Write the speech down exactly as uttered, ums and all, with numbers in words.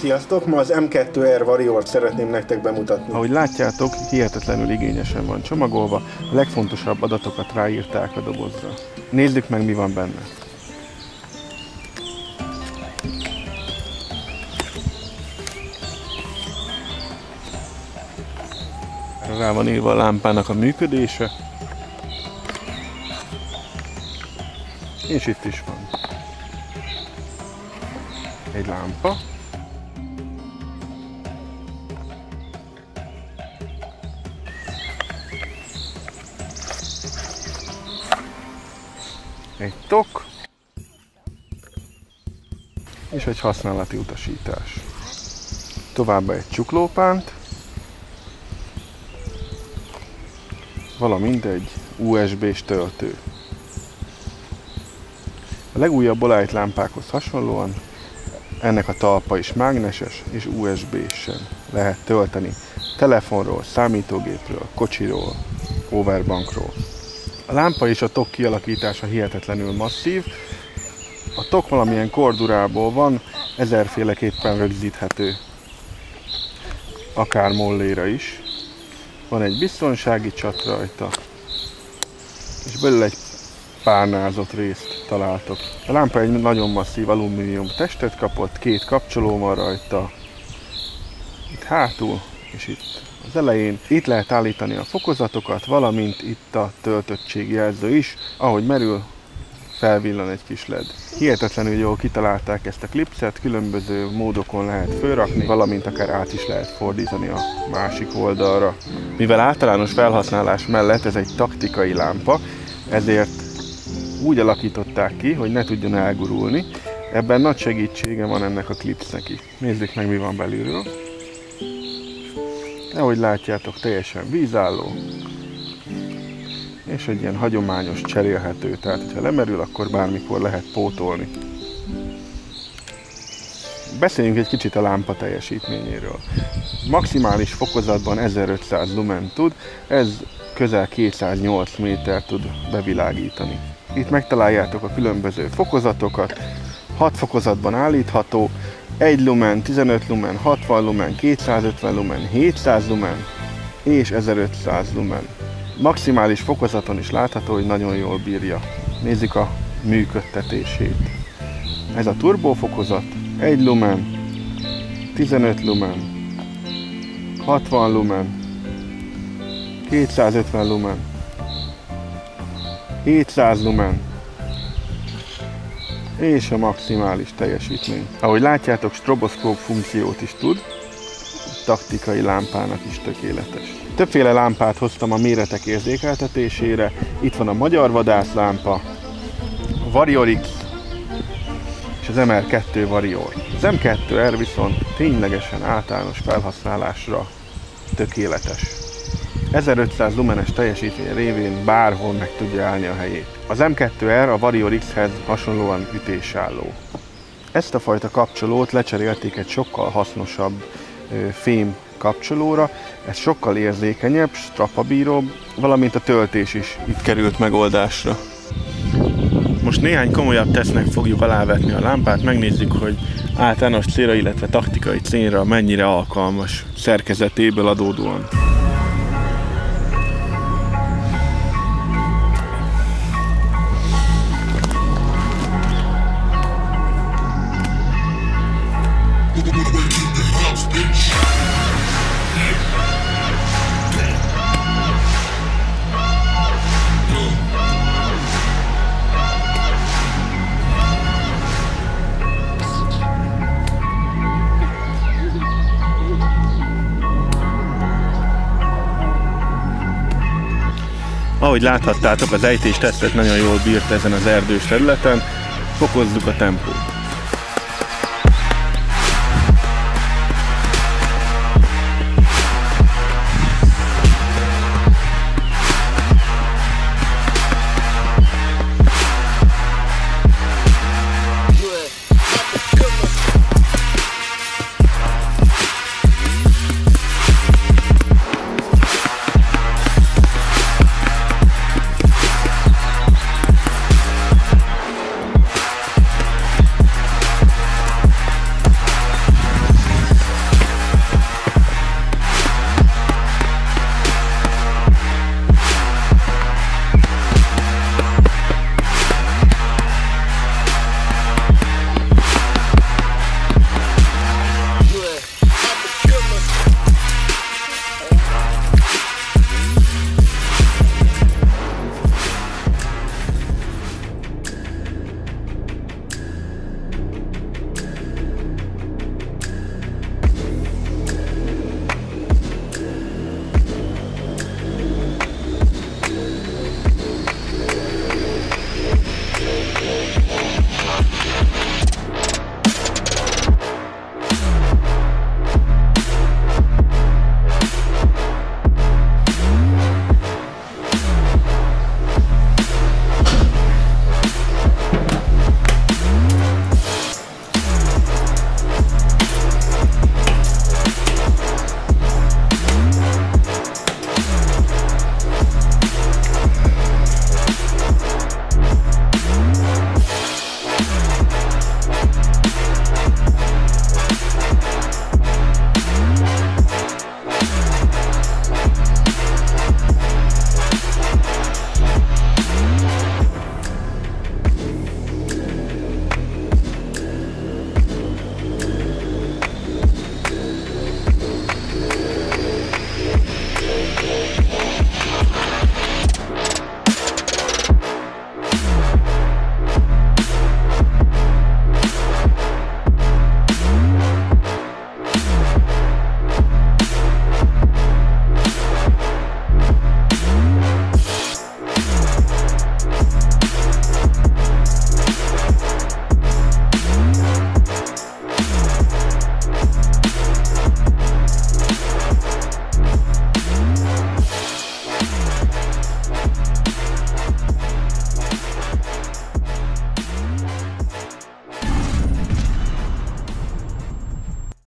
Sziasztok! Ma az M kettő R Warrior-t szeretném nektek bemutatni. Ahogy látjátok, hihetetlenül igényesen van csomagolva, a legfontosabb adatokat ráírták a dobozra. Nézzük meg, mi van benne. Rá van írva a lámpának a működése. És itt is van egy lámpa. Egy tok. És egy használati utasítás. Továbbá egy csuklópánt. Valamint egy U S B-s töltő. A legújabb Olight lámpákhoz hasonlóan ennek a talpa is mágneses és U S B-sen lehet tölteni telefonról, számítógépről, kocsiról, powerbankról. A lámpa és a tok kialakítása hihetetlenül masszív. A tok valamilyen kordurából van, ezerféleképpen rögzíthető, akár molléra is. Van egy biztonsági csat rajta, és belül egy párnázott részt találtok. A lámpa egy nagyon masszív alumínium testet kapott, két kapcsoló van rajta, itt hátul és itt az elején. Itt lehet állítani a fokozatokat, valamint itt a töltöttségjelző is, ahogy merül, felvillan egy kis led. Hihetetlenül jól kitalálták ezt a klipszet, különböző módokon lehet fölrakni, valamint akár át is lehet fordítani a másik oldalra. Mivel általános felhasználás mellett ez egy taktikai lámpa, ezért úgy alakították ki, hogy ne tudjon elgurulni. Ebben nagy segítsége van ennek a klipsznek is. Nézzük meg, mi van belülről. Ahogy látjátok, teljesen vízálló, és egy ilyen hagyományos cserélhető, tehát ha lemerül, akkor bármikor lehet pótolni. Beszéljünk egy kicsit a lámpa teljesítményéről. Maximális fokozatban ezerötszáz lumen tud, ez közel kétszáznyolc méter tud bevilágítani. Itt megtaláljátok a különböző fokozatokat, hat fokozatban állítható, egy lumen, tizenöt lumen, hatvan lumen, kétszázötven lumen, hétszáz lumen és ezerötszáz lumen. Maximális fokozaton is látható, hogy nagyon jól bírja. Nézzük a működtetését. Ez a turbófokozat, egy lumen, tizenöt lumen, hatvan lumen, kétszázötven lumen, hétszáz lumen, és a maximális teljesítmény. Ahogy látjátok, stroboszkóp funkciót is tud, taktikai lámpának is tökéletes. Többféle lámpát hoztam a méretek érzékeltetésére. Itt van a Magyar Vadászlámpa, a Warrior X és az M R kettő Warrior. Az M kettő R viszont ténylegesen általános felhasználásra tökéletes. ezerötszáz lumenes teljesítmény révén bárhol meg tudja állni a helyét. Az M kettő R a Warrior X-hez hasonlóan ütésálló. Ezt a fajta kapcsolót lecserélték egy sokkal hasznosabb ö, fém kapcsolóra, ez sokkal érzékenyebb, strapabíróbb, valamint a töltés is itt került megoldásra. Most néhány komolyabb tesznek fogjuk alávetni a lámpát, megnézzük, hogy általános célra, illetve taktikai célra mennyire alkalmas szerkezetéből adódóan. Ahogy láthattátok, az ejtéstesztet nagyon jól bírt ezen az erdős területen, fokozzuk a tempót.